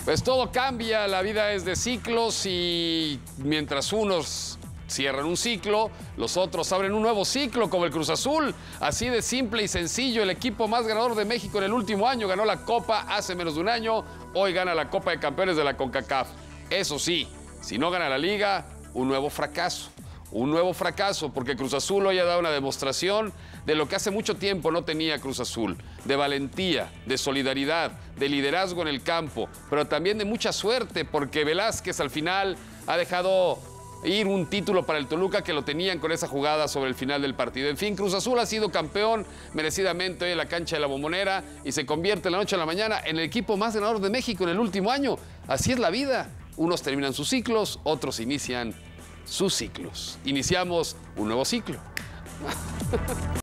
Pues todo cambia, la vida es de ciclos y mientras unos cierran un ciclo, los otros abren un nuevo ciclo, como el Cruz Azul. Así de simple y sencillo, el equipo más ganador de México en el último año ganó la Copa hace menos de un año, hoy gana la Copa de Campeones de la CONCACAF. Eso sí, si no gana la Liga, un nuevo fracaso. Un nuevo fracaso, porque Cruz Azul hoy ha dado una demostración de lo que hace mucho tiempo no tenía Cruz Azul, de valentía, de solidaridad, de liderazgo en el campo, pero también de mucha suerte, porque Velázquez al final ha dejado ir un título para el Toluca que lo tenían con esa jugada sobre el final del partido. En fin, Cruz Azul ha sido campeón merecidamente hoy en la cancha de la Bombonera y se convierte de la noche a la mañana en el equipo más ganador de México en el último año. Así es la vida. Unos terminan sus ciclos, otros inician sus ciclos. Iniciamos un nuevo ciclo.